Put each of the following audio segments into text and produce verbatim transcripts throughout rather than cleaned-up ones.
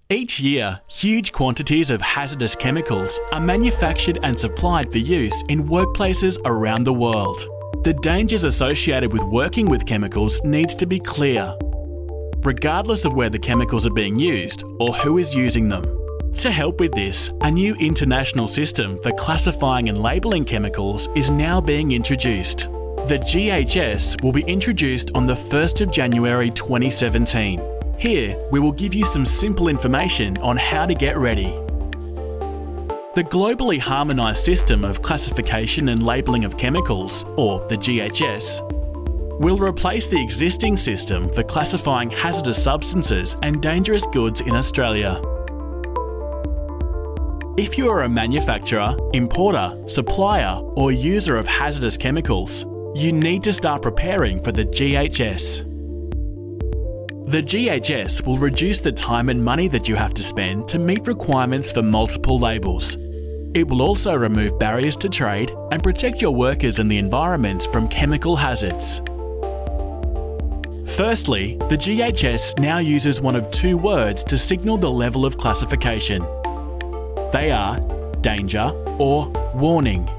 Each year, huge quantities of hazardous chemicals are manufactured and supplied for use in workplaces around the world. The dangers associated with working with chemicals needs to be clear, regardless of where the chemicals are being used or who is using them. To help with this, a new international system for classifying and labelling chemicals is now being introduced. The G H S will be introduced on the first of January twenty seventeen. Here, we will give you some simple information on how to get ready. The Globally Harmonised System of Classification and Labelling of Chemicals, or the G H S, will replace the existing system for classifying hazardous substances and dangerous goods in Australia. If you are a manufacturer, importer, supplier, or user of hazardous chemicals, you need to start preparing for the G H S. The G H S will reduce the time and money that you have to spend to meet requirements for multiple labels. It will also remove barriers to trade and protect your workers and the environment from chemical hazards. Firstly, the G H S now uses one of two words to signal the level of classification. They are danger or warning.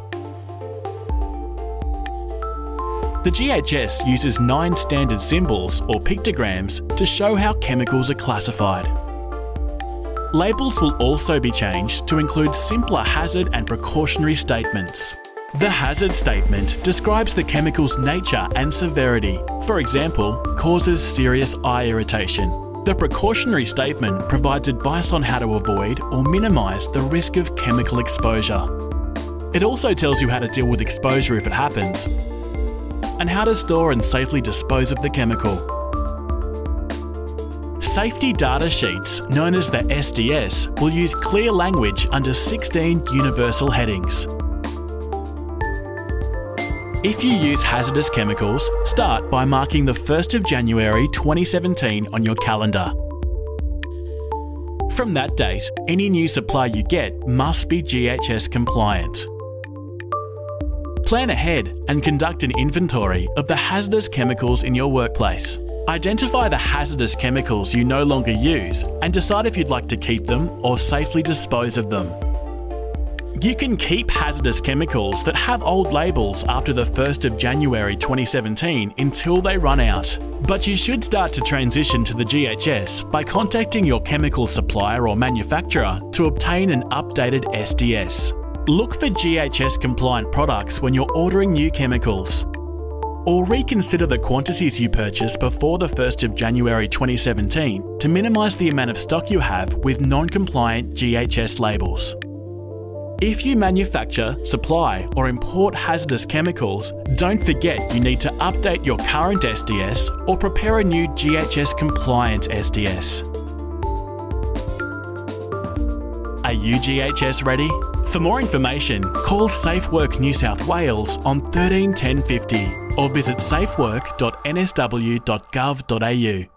The G H S uses nine standard symbols or pictograms to show how chemicals are classified. Labels will also be changed to include simpler hazard and precautionary statements. The hazard statement describes the chemical's nature and severity. For example, causes serious eye irritation. The precautionary statement provides advice on how to avoid or minimise the risk of chemical exposure. It also tells you how to deal with exposure if it happens, and how to store and safely dispose of the chemical. Safety data sheets, known as the S D S, will use clear language under sixteen universal headings. If you use hazardous chemicals, start by marking the first of January twenty seventeen on your calendar. From that date, any new supply you get must be G H S compliant. Plan ahead and conduct an inventory of the hazardous chemicals in your workplace. Identify the hazardous chemicals you no longer use and decide if you'd like to keep them or safely dispose of them. You can keep hazardous chemicals that have old labels after the first of January twenty seventeen until they run out. But you should start to transition to the G H S by contacting your chemical supplier or manufacturer to obtain an updated S D S. Look for G H S compliant products when you're ordering new chemicals. Or reconsider the quantities you purchase before the first of January twenty seventeen to minimise the amount of stock you have with non-compliant G H S labels. If you manufacture, supply or import hazardous chemicals, don't forget you need to update your current S D S or prepare a new G H S compliant S D S. Are you G H S ready? For more information, call SafeWork New South Wales on thirteen ten fifty or visit safework dot n s w dot gov dot a u.